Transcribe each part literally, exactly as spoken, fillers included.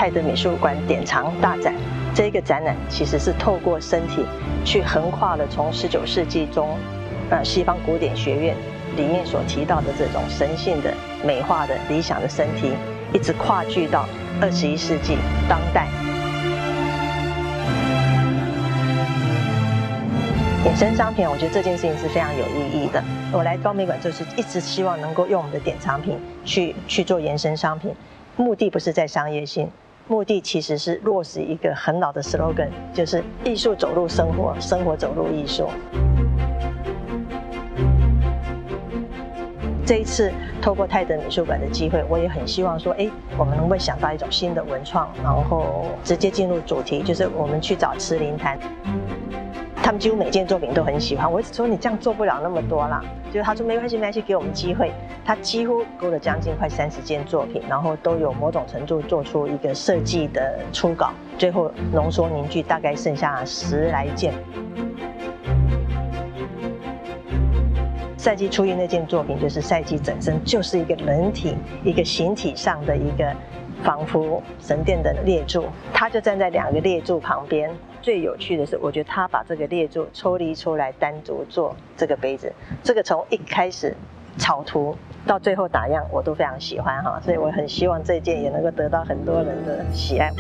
泰德美术馆典藏大展。这个展览其实是透过身体去横跨了从十九世纪中，呃，西方古典学院里面所提到的这种神性的、美化的、理想的身体，一直跨距到二十一世纪当代。衍生商品，我觉得这件事情是非常有意义的。我来高美馆就是一直希望能够用我们的典藏品去去做延伸商品，目的不是在商业性，目的其实是落实一个很老的 slogan， 就是艺术走入生活，生活走入艺术。这一次透过泰德美术馆的机会，我也很希望说，哎，我们能不能想到一种新的文创，然后直接进入主题，就是我们去找慈林坛。他们几乎每件作品都很喜欢，我一直说你这样做不了那么多啦，就他说没关系没关系，给我们机会。他几乎勾了将近快三十件作品，然后都有某种程度做出一个设计的初稿，最后浓缩凝聚，大概剩下十来件。赛季初一那件作品就是赛季整身就是一个人体一个形体上的一个仿佛神殿的列柱，他就站在两个列柱旁边。最有趣的是，我觉得他把这个列柱抽离出来，单独做这个杯子。这个从一开始草图到最后打样，我都非常喜欢哈，所以我很希望这件也能够得到很多人的喜爱。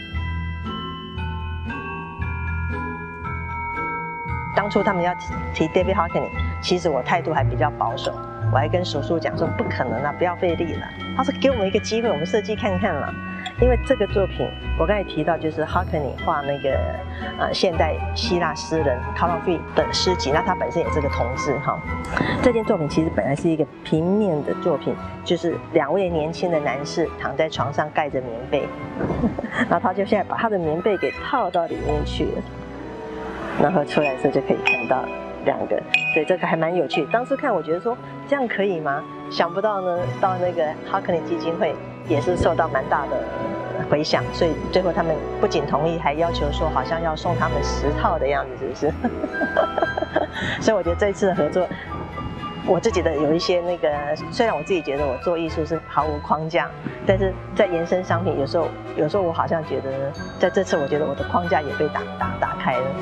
当初他们要提 David Hockney， 其实我态度还比较保守，我还跟叔叔讲说不可能啊，不要费力了。他说给我们一个机会，我们设计看看啦。因为这个作品，我刚才提到就是 Hockney 画那个呃现代希腊诗人 Calogero 的诗集，那他本身也是个同志哈。这件作品其实本来是一个平面的作品，就是两位年轻的男士躺在床上盖着棉被，然后他就现在把他的棉被给套到里面去了，然后出来的时候就可以看到两个，所以这个还蛮有趣。当初看我觉得说这样可以吗？想不到呢，到那个 Hockney 基金会也是受到蛮大的回响，所以最后他们不仅同意，还要求说好像要送他们十套的样子，是不是？所以我觉得这一次的合作，我自己的有一些那个，虽然我自己觉得我做艺术是毫无框架，但是在延伸商品，有时候有时候我好像觉得，在这次我觉得我的框架也被打打打开了。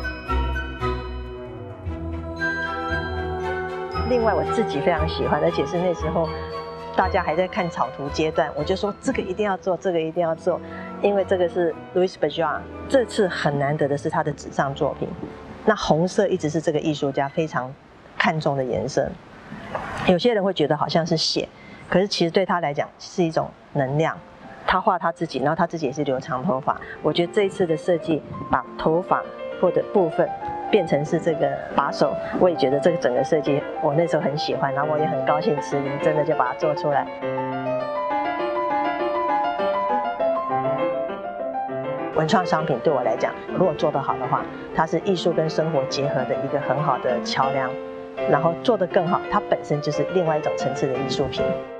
另外我自己非常喜欢，而且是那时候大家还在看草图阶段，我就说这个一定要做，这个一定要做，因为这个是 Louis Bourgeois， 这次很难得的是他的纸上作品。那红色一直是这个艺术家非常看重的颜色。有些人会觉得好像是血，可是其实对他来讲是一种能量。他画他自己，然后他自己也是留长头发。我觉得这一次的设计把头发或者部分变成是这个把手，我也觉得这个整个设计我那时候很喜欢，然后我也很高兴慈林真的就把它做出来。文创商品对我来讲，如果做得好的话，它是艺术跟生活结合的一个很好的桥梁，然后做得更好，它本身就是另外一种层次的艺术品。